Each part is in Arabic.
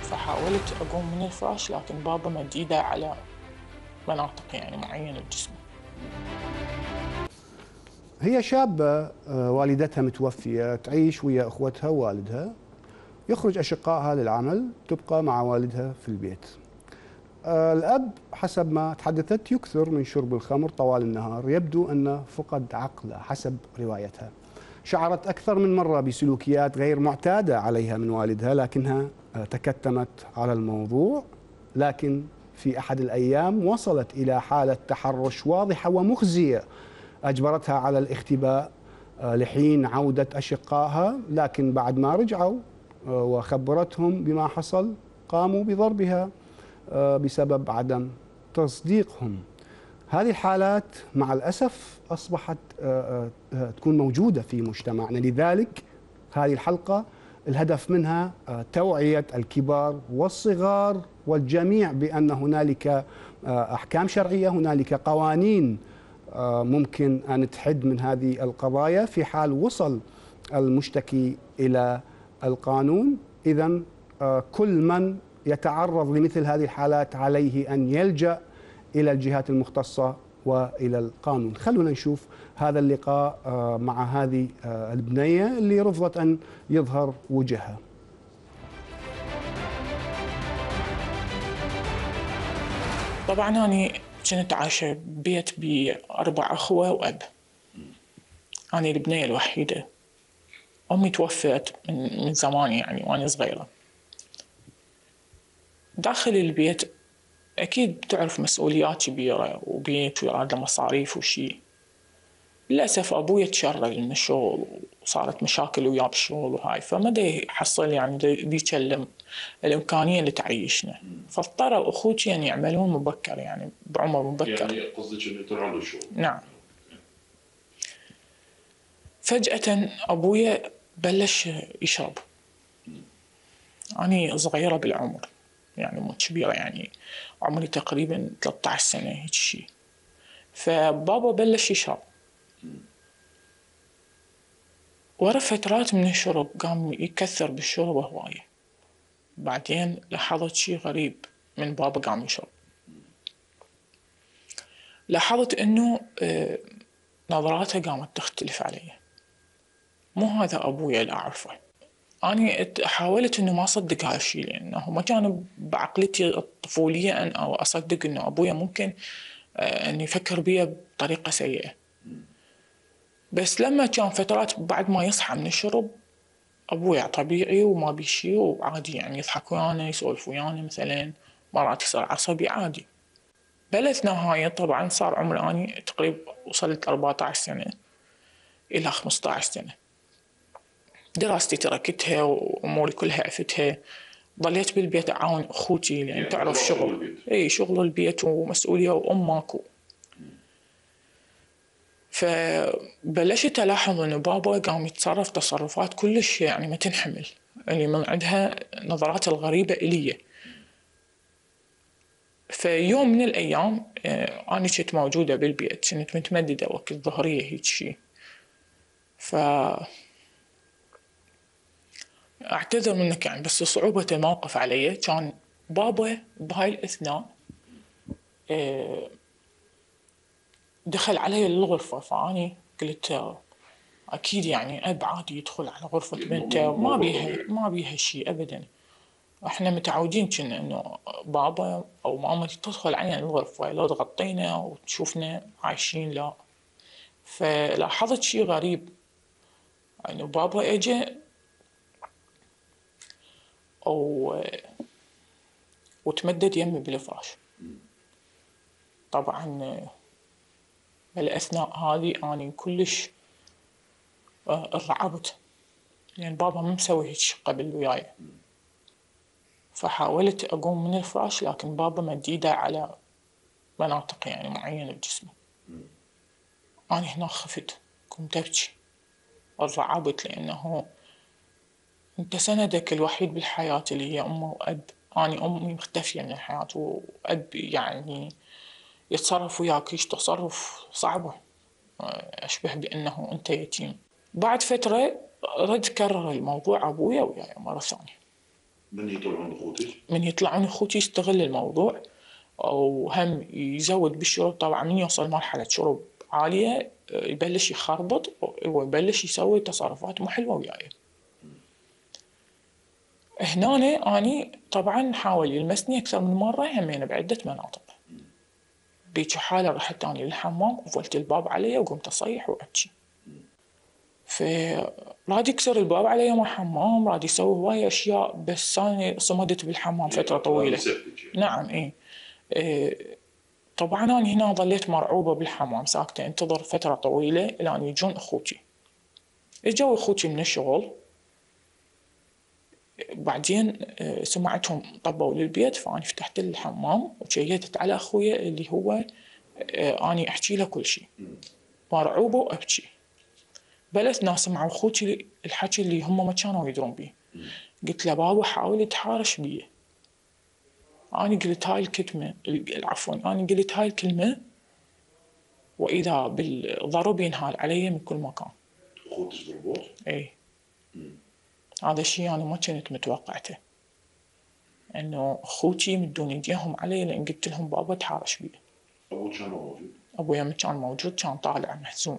فحاولت أقوم من الفراش لكن بابا مد إيده على مناطق يعني معينة بجسمي. هي شابة والدتها متوفية، تعيش ويا أخوتها ووالدها، يخرج أشقائها للعمل، تبقى مع والدها في البيت. الأب حسب ما تحدثت يكثر من شرب الخمر طوال النهار، يبدو أنه فقد عقله حسب روايتها. شعرت أكثر من مرة بسلوكيات غير معتادة عليها من والدها، لكنها تكتمت على الموضوع. لكن في أحد الأيام وصلت إلى حالة تحرش واضحة ومخزية أجبرتها على الاختباء لحين عودة أشقائها، لكن بعد ما رجعوا وخبرتهم بما حصل قاموا بضربها بسبب عدم تصديقهم. هذه الحالات مع الأسف أصبحت تكون موجودة في مجتمعنا، لذلك هذه الحلقة الهدف منها توعية الكبار والصغار والجميع بأن هنالك أحكام شرعية، هنالك قوانين ممكن أن تحد من هذه القضايا في حال وصل المشتكي إلى القانون. إذن كل من يتعرض لمثل هذه الحالات عليه أن يلجأ إلى الجهات المختصة وإلى القانون. خلونا نشوف هذا اللقاء مع هذه البنية اللي رفضت أن يظهر وجهها. طبعا أنا كنت عايشة ببيت ب4 أخوة وأب. أنا البنية الوحيدة، أمي توفت من زمان يعني وأنا صغيرة. داخل البيت أكيد تعرف مسؤوليات كبيرة وبيت ويراد له مصاريف وشي. للأسف أبوي تشرد من الشغل وصارت مشاكل وياه بالشغل وهاي، فما دا يحصل يعني دا يكلم الإمكانية اللي تعيشنا، فاضطروا أخوتي أن يعملون مبكر يعني بعمر مبكر. يعني قصدك إنه يكون عنده شغل؟ نعم. فجأة أبويا بلش يشرب. أنا صغيرة بالعمر يعني مو كبيرة، يعني عمري تقريبا 13 سنة هيك شي. فبابا بلش يشرب، ورا فترات من الشرب قام يكثر بالشرب هواية. بعدين لاحظت شي غريب من بابا قام يشرب. لاحظت انه نظراته قامت تختلف علي. مو هذا ابويا اللي اعرفه. أنا حاولت إنه ما أصدق هذا الشيء، لأنه ما كان بعقلتي الطفولية أن أصدق إنه أبويا ممكن أن يفكر بي بطريقة سيئة. بس لما كان فترات بعد ما يصحى من الشرب أبويا طبيعي وما بي شيء وعادي، يعني يضحك ويانا يسولف ويانا، مثلا مرات يصير عصبي عادي. بلث نهاية طبعا صار عمري أني تقريبا وصلت 14 سنة إلى 15 سنة. دراستي تركتها وأموري كلها عفتها، ضليت بالبيت أعاون أخوتي لأن تعرف شغل. إي شغل البيت ومسؤولية وأمك فبلشت ألاحظ إنه بابا قام يتصرف تصرفات كلش يعني ما تنحمل، اللي من عندها نظرات الغريبة إلي. فيوم من الأيام أنا كنت موجودة بالبيت، كنت متمددة وقت الظهرية هيك شي. أعتذر منك يعني، بس صعوبة الموقف علي كان بابا بهاي الأثناء دخل علي الغرفة. فأني قلت أكيد يعني أب عادي يدخل على غرفة بنته ما بيها شيء أبدا. إحنا متعودين كنا إنه بابا أو ماما تدخل علينا الغرفة لو تغطينا وتشوفنا عايشين، لا. فلاحظت شيء غريب، إنه بابا إجا وتمدد يمي بالفراش. طبعا بالأثناء هذه أنا كلش رعبت، لأن بابا ما مسوي هيك قبل وياي. فحاولت أقوم من الفراش لكن بابا مد إيده على مناطق يعني معينة بجسمي. أنا هنا خفت، كنت أبكي ورعبت، لأنه أنت سندك الوحيد بالحياة اللي هي أمه وأب. أنا أمي مختفية من الحياة، وأب يعني يتصرف وياك هيك تصرف صعبة، أشبه بأنه أنت يتيم. بعد فترة رد كرر الموضوع أبويا وياي مرة ثانية. من يطلعون أخوتي يستغل الموضوع، وهم يزود بالشرب. طبعا من يوصل مرحلة شرب عالية يبلش يخربط ويبلش يسوي تصرفات مو حلوة وياي. هنا أني طبعا حاول يلمسني أكثر من مرة همين بعدة مناطق. بيجي حالة رحت أني للحمام وقفلت الباب علي وقمت أصيح وأبكي. فراد يكسر الباب علي مع حمام، راد يسوي هواي أشياء، بس أنا صمدت بالحمام فترة طويلة. نعم طبعا أنا هنا ظليت مرعوبة بالحمام ساكتة انتظر فترة طويلة إلى أن يجون أخوتي. اجوا أخوتي من الشغل، بعدين سمعتهم طبوا للبيت، فأنا فتحت الحمام وشيتت على أخويا اللي هو أني أحكي له كل شيء مرعوبة وأبكي. بلت ناس مع أخوتي الحكي اللي هم ما كانوا يدرون بيه. قلت له بابا حاول يتحارش بيه. أنا قلت هاي الكلمة، عفوا أنا قلت هاي الكلمة وإذا بالضرب ينهال علي من كل مكان. أخوتك ضربوه؟ إيه. هذا الشيء أنا ما كنت متوقعته، إنه أخوتي مدون يديهم علي لأن قلت لهم بابا تحارش بيه. أبوك كان موجود؟ أبويا كان موجود، كان طالع محزون.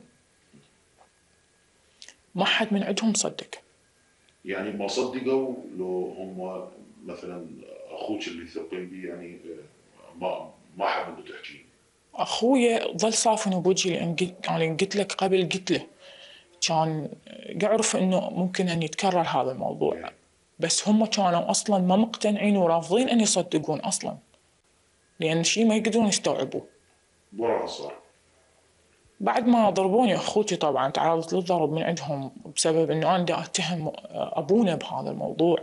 ما حد من عندهم صدق. يعني ما صدقوا لو هم مثلا أخوك اللي تثقين به يعني ما حبوا تحكي؟ أخويا ظل صافن بوجهي لأن يعني قلت لك قبل، قلت له كان يعرف إنه ممكن أن يتكرر هذا الموضوع، بس هم كانوا أصلاً ما مقتنعين ورافضين أن يصدقون أصلاً، لأن شيء ما يقدرون يستوعبوه. وراها صار بعد ما ضربوني أخوتي طبعاً تعرضت للضرب من عندهم بسبب إنه أنا دا أتهم أبونا بهذا الموضوع.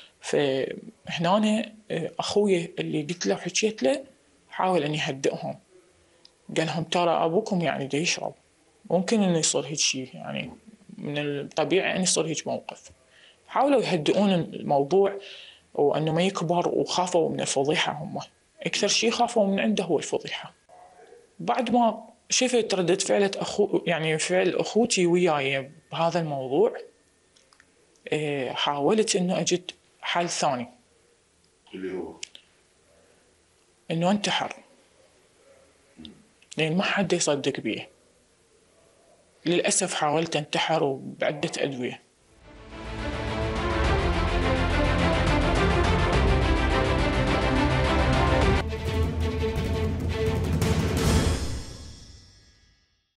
فهنا أخوي اللي قلت له وحكيت له حاول أن يهدئهم، قال لهم ترى أبوكم يعني دا يشرب، ممكن إنه يصير هيك شيء، يعني من الطبيعي أن يصير هيك موقف. حاولوا يهدئون الموضوع وأنه ما يكبر، وخافوا من الفضيحة. هم أكثر شيء خافوا من عنده هو الفضيحة. بعد ما شفت ردة فعل أخوتي وياي بهذا الموضوع، حاولت إنه أجد حل ثاني اللي هو إنه أنتحر، لأن ما حد يصدق بيه. للأسف حاولت أنتحر بعدة أدوية.